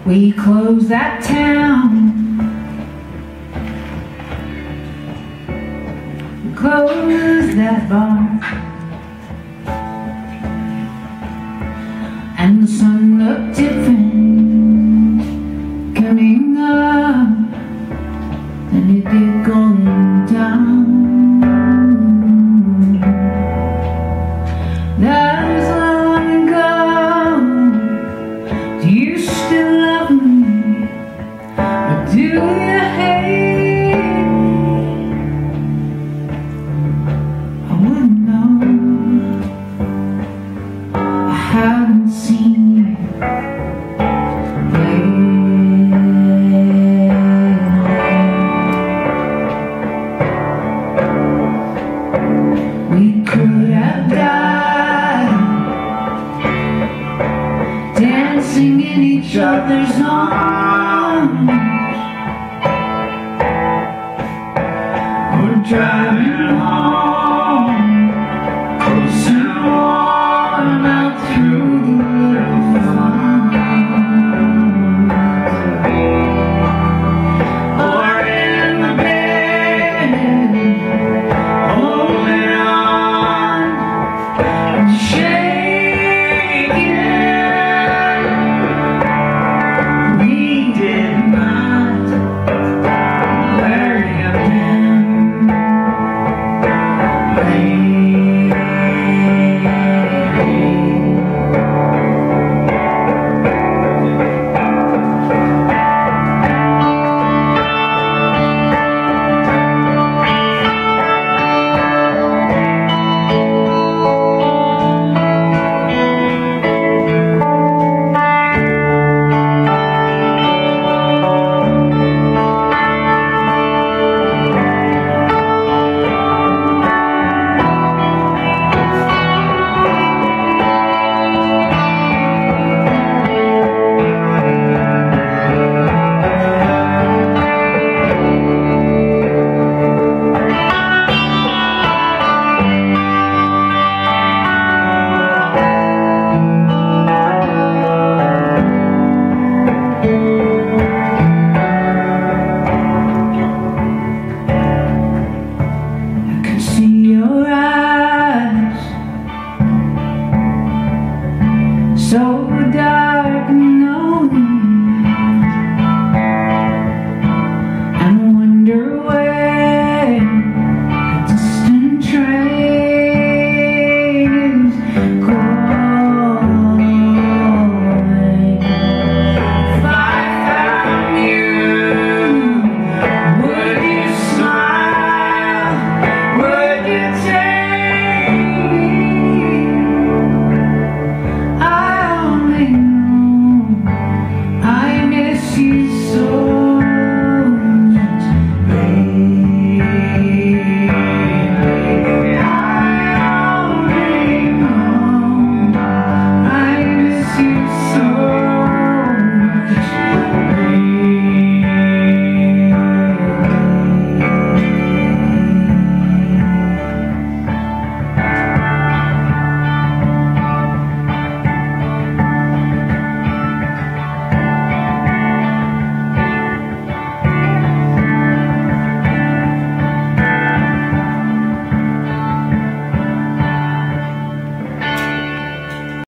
We closed that town. We closed that bar. And the sun looked different coming up than it did going down. That was long ago. Do you still love me? Or do you hate me? I wouldn't know. I haven't seen you lately. We could have died dancing in each other's arms.